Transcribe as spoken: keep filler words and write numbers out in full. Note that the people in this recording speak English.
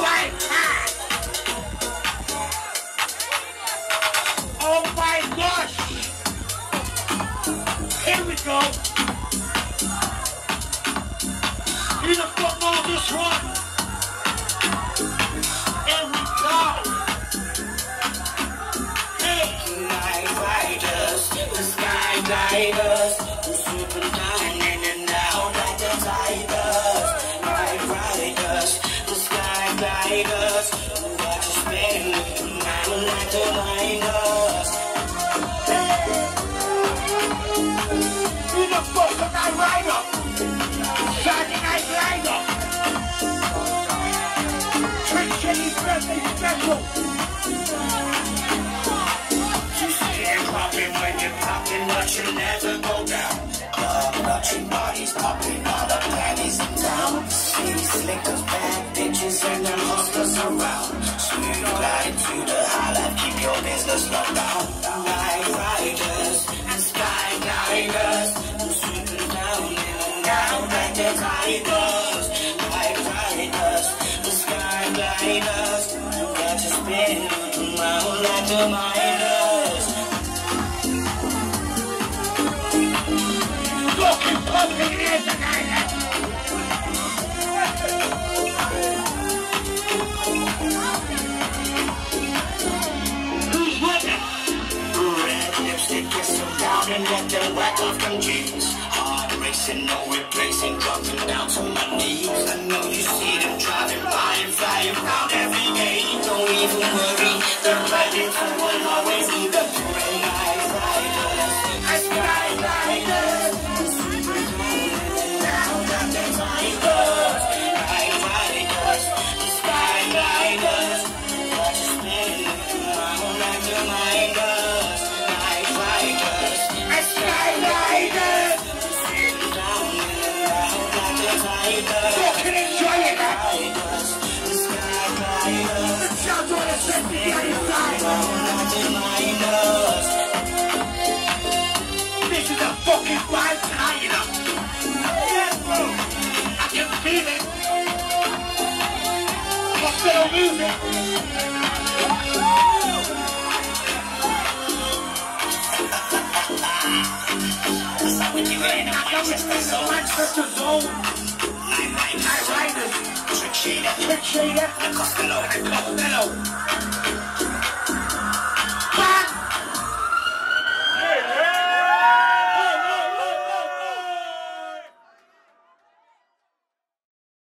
wild time. Oh my gosh. Here we go. Who the fuck knows this one? Here we go. Hey. Night riders, the sky gliders, who super dining and out like the tigers. Night riders, the sky gliders, who watch us spin around like the miners. Who the fuck is Night Rider? Shady Night Rider. Trick Shady's birthday special. Popping when you're popping, but you never go down. Club watching bodies popping, all the panties in town. See slickers, bad bitches, and them hustlers around. Sweet glide to the high life, keep your business locked down. Night riders and sky gliders, who sweeping down in and out like the tigers. Night riders, the sky gliders, who got you spinning around like the miners. Fucking pumping in tonight. Who's with it? Red lipstick, kiss them down and let them whack off them jeans. Hard racing, no replacing, dropping down to my knees. I know you see them driving by and flying round every day. Don't even worry, they're riding for one, always need the parade. Night riders, I sky riders. Fucking enjoy it, man. The sounds on the safety inside. This is a fucking wild time, you know. Yeah, bro. I can feel it. Costello music. That's how we do it in I know it's been so much such a zone. Night Riders, Trick Shader, Trick Shader, and Costello, and Costello.